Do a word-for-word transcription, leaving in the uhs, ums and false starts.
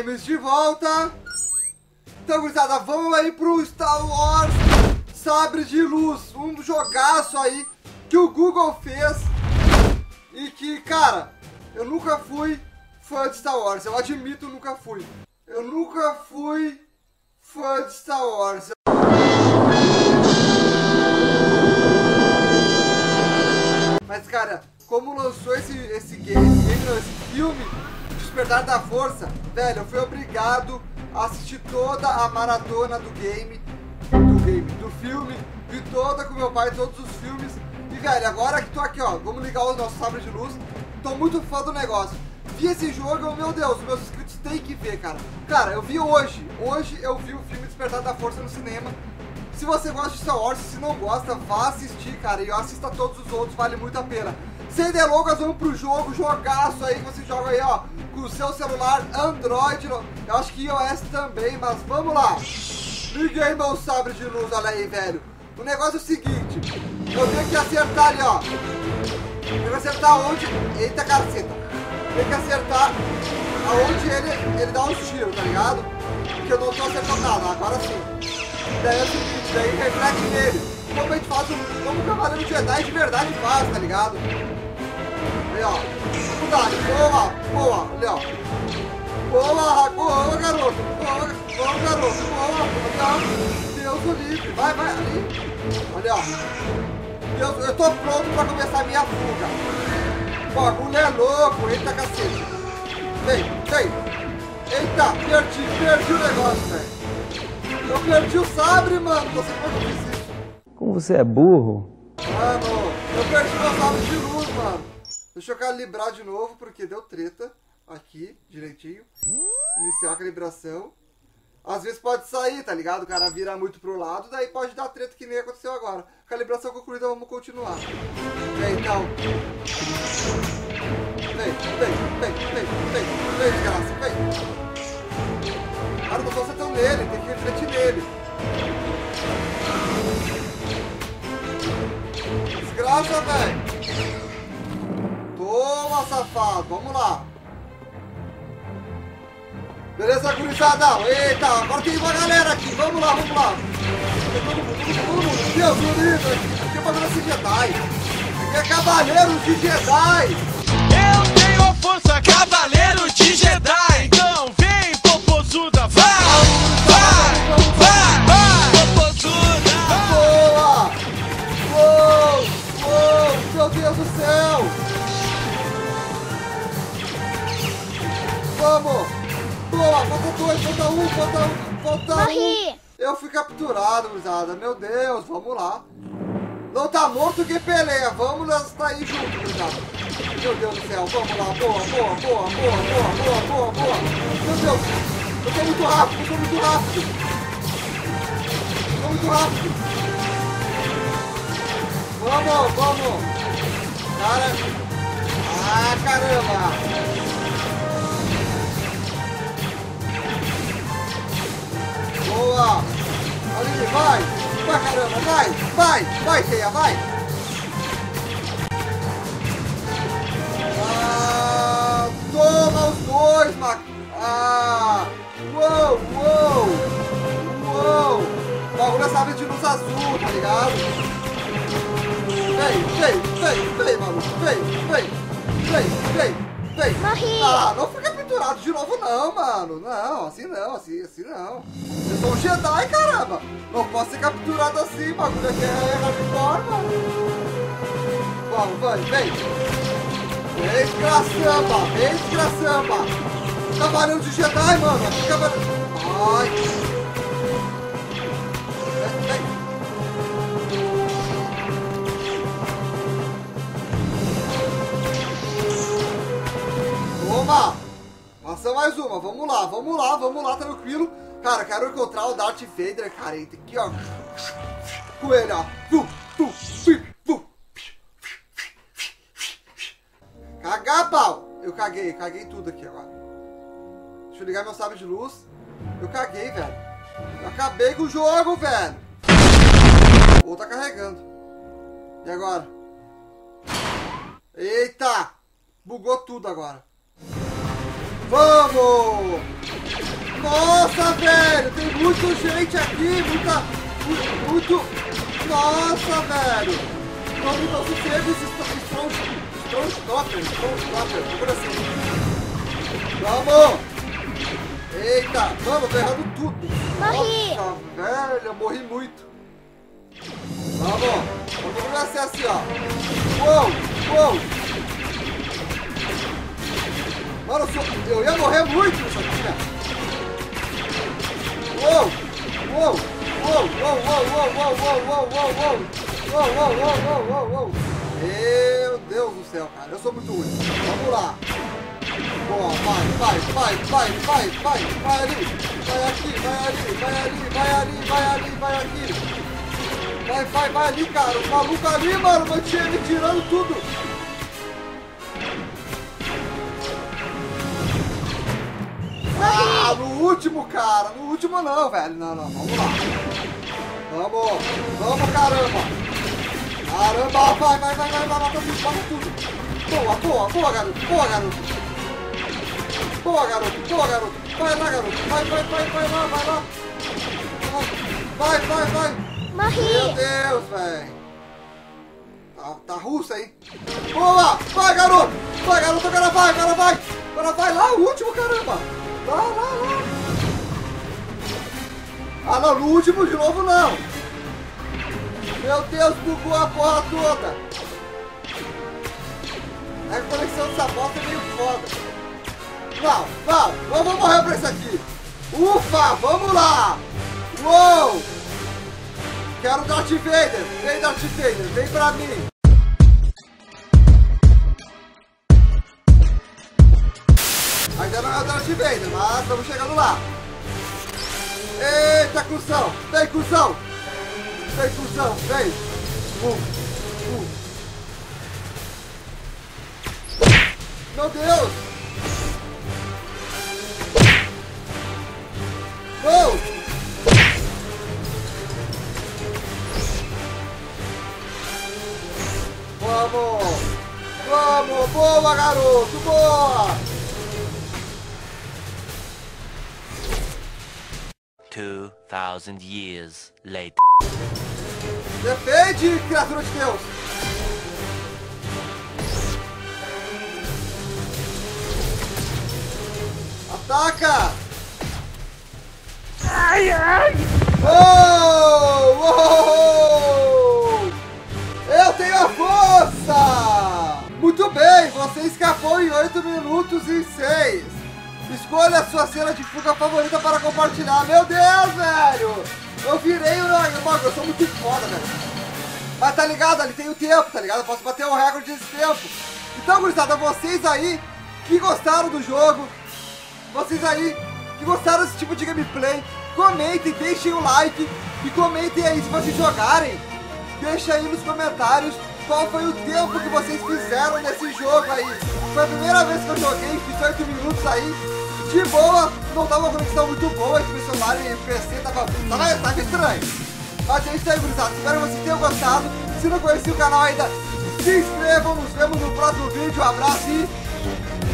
Games de volta. Então, gurizada, vamos aí pro Star Wars Sabre de Luz. Um jogaço aí que o Google fez. E que, cara, eu nunca fui fã de Star Wars. Eu admito, nunca fui. Eu nunca fui fã de Star Wars. Mas, cara, como lançou esse, esse game, esse, game não, esse filme, Despertar da Força, velho, eu fui obrigado a assistir toda a maratona do game, do game, do filme, vi toda com meu pai, todos os filmes. E, velho, agora que tô aqui, ó, vamos ligar o nosso sabre de luz, tô muito fã do negócio. Vi esse jogo, meu Deus, meus inscritos têm que ver, cara. Cara, eu vi hoje, hoje eu vi o filme Despertar da Força no cinema. Se você gosta de Star Wars, se não gosta, vá assistir, cara, e assista todos os outros, vale muito a pena. Sem delongas, vamos pro jogo, jogaço aí, que você joga aí, ó, com o seu celular Android, eu acho que iOS também, mas vamos lá. Liguei meu sabre de luz, olha aí, velho. O negócio é o seguinte, eu tenho que acertar ali, ó. Tenho que acertar onde... Eita, caceta. Tem que acertar aonde ele, ele dá os tiros, tá ligado? Porque eu não tô acertando nada, agora sim. Daí é o seguinte, daí reflete nele. Como a gente faz, um, como o Cavaleiro Jedi de verdade faz, tá ligado? Aí, ó. Dificuldade, boa, boa, ali, ó. Boa, boa, garoto. Boa, boa, garoto. Boa, ali, ó. Deus o livre. Vai, vai, ali. Ali, ó. Deus, eu tô pronto pra começar a minha fuga. O bagulho é louco, eita cacete. Vem, vem. Eita, perdi, perdi o negócio, velho. Eu perdi o sabre, mano. Você como eu fiz isso? Como você é burro? Mano, eu perdi meu sabre de luz, mano. Deixa eu calibrar de novo, porque deu treta. Aqui, direitinho. Iniciar a calibração. Às vezes pode sair, tá ligado? O cara vira muito pro lado, daí pode dar treta que nem aconteceu agora. Calibração concluída, vamos continuar. Vem, então. Vem, vem, vem, vem, vem, vem, desgraça, vem. Cara, não tô acertando nele, tem que refletir nele. Desgraça, velho. Toma, safado. Vamos lá. Beleza, gurizada? Eita, agora tem uma galera aqui. Vamos lá, vamos lá. Todo mundo, todo mundo. Deus do livro. Aqui é bagulho de Jedi. Aqui é Cavaleiro de Jedi. Eu tenho a força, Cavaleiro de Jedi. Então vem, popozuda. Vai, vai, vai, vai, popozuda. Boa. Uou, uou, meu Deus do céu. Vamos. Boa, falta dois, falta um, falta um, falta Morri. um. Eu fui capturado, gurizada. Meu Deus, vamos lá. Não tá morto que peleia. Vamos estar aí junto, gurizada. Meu Deus do céu, vamos lá. Boa, boa, boa, boa, boa, boa, boa, boa. Meu Deus, eu tô muito rápido, eu tô muito rápido. Eu tô muito rápido. Vamos, vamos. Cara. Ah, caramba. Boa! Ali, vai! Vai, caramba, vai! Vai! Vai, Teia, vai! Ah, toma os dois, Mac... Ah! Uou, uou! Uou! O bagulho é sabre de luz azul, tá ligado? Vem, vem, vem, vem, maluco! Vem, vem! Vem, vem! Vem! Morri. Ah, não fica capturado de novo não, mano. Não, assim não, assim, assim não. Eu sou um Jedi, caramba. Não posso ser capturado assim, bagulho aqui é hardcore, mano. Vamos, vai, vem. Vem, desgraçamba, vem, desgraçamba. Cavaleiro de Jedi, mano. Aqui, cavaleiro. Ai. Vem, vem. Toma! Passa mais uma, vamos lá, vamos lá, vamos lá, tranquilo. Cara, quero encontrar o Darth Vader, cara. Ele tem aqui, ó. Com ele, ó. Cagar, pau! Eu caguei, caguei tudo aqui agora. Deixa eu ligar meu sabre de luz. Eu caguei, velho. Eu acabei com o jogo, velho. Ou tá carregando. E agora? Eita! Bugou tudo agora. Vamos! Nossa, velho! Tem muita gente aqui, muita... Muito... Nossa, velho! Não me sossego esses Strongstoppers, Strongstoppers, por assim. Vamos! Eita, vamos, tô errando tudo. Morri! Nossa, velho, eu morri muito. Vamos, vamos começar assim, ó. Uou, uou. Mano, eu, sou... eu ia morrer muito nisso aqui, né? Uou, uou, uou, uou, uou, uou, uou, uou, uou, uou, uou. Uou, uou, uou, uou, uou, uou. Meu Deus do céu, cara, eu sou muito ruim. Vamos lá. Boa, vai, vai, vai, vai, vai, vai, vai ali, vai aqui, vai ali, vai ali, vai ali, vai ali, vai aqui. Vai, vai, vai ali, cara, o maluco ali, mano, mantinha me tirando tudo. Ah, no último, cara, no último não, velho, não, não, vamos lá. Vamos, vamos, caramba. Caramba, vai, vai, vai, vai, vai, mata tudo, mata tudo. Boa, boa, boa, garoto, boa, garoto. Boa, garoto, boa, garoto. Vai lá, garoto. Vai, vai, vai, vai lá, vai lá. Vai, vai, vai. Morri! Meu Deus, velho. Tá, tá russo aí. Boa! Vai, garoto. Vai, garoto, agora vai, agora vai. Agora vai lá, o último, caramba. Lá, lá, lá. Ah, não, no último de novo, não. Meu Deus, bugou a porra toda. A conexão dessa bosta é meio foda. Não, não, eu vou morrer pra isso aqui. Ufa, vamos lá. Uou. Quero Darth Vader. Vem, Darth Vader, vem pra mim. Ainda não é o Darth Vader, mas estamos chegando lá. Eita, cuzão. Vem, cuzão. Vem, cuzão, vem. Uh, uh. Meu Deus. Gol! Vamos! Vamos! Boa, garoto! Boa! Two thousand years later. Defende, criatura de Deus! Ataca! Ai, ai! Oh! Oh! Eu tenho a força! Muito bem, você escapou em oito minutos e seis. Escolha a sua cena de fuga favorita para compartilhar. Meu Deus, velho! Eu virei o... Mano, eu sou muito foda, velho. Mas tá ligado? Ali tem o tempo, tá ligado? Eu posso bater o recorde desse tempo. Então, gurizada, vocês aí que gostaram do jogo, vocês aí que gostaram desse tipo de gameplay, comentem, deixem o like e comentem aí se vocês jogarem. Deixa aí nos comentários qual foi o tempo que vocês fizeram nesse jogo aí. Foi a primeira vez que eu joguei, fiz oito minutos aí. De boa, não tava uma conexão muito boa entre o celular e o P C, tava, tava, tava estranho. Mas é isso aí, gurizada. Espero que vocês tenham gostado. Se não conhecia o canal ainda, se inscrevam. Nos vemos no próximo vídeo. Um abraço e